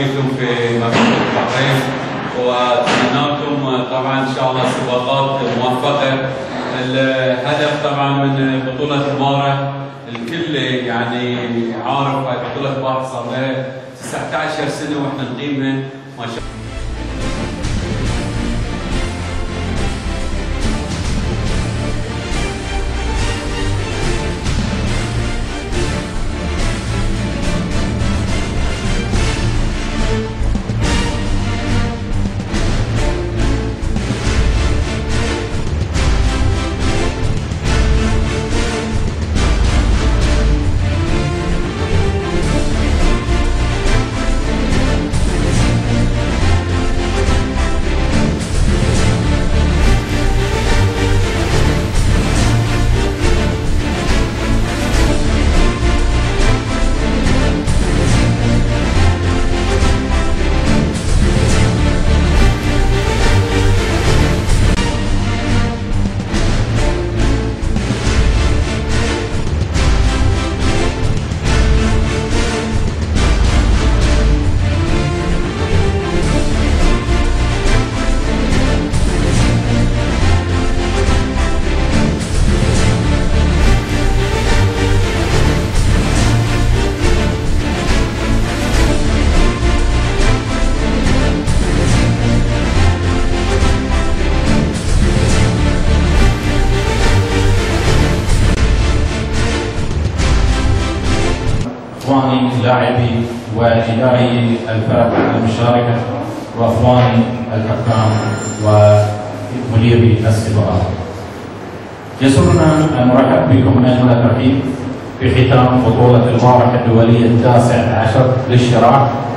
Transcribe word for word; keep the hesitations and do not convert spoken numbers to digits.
فيكم في مملكة البحرين، واتمنى لكم طبعا ان شاء الله سباقات موفقه. الهدف طبعا من بطوله بارeh الكل يعني عارف هاي بطوله بارeh صار لها تسعة عشر سنه واحنا نقيمها ما شاء الله. اخواني لاعبي واداري الفرق المشاركه، واخواني الحكام ومديري السباقات. يسرنا ان نرحب بكم اجمل ترحيب في ختام بطوله البارeh الدوليه التاسع عشر للشراع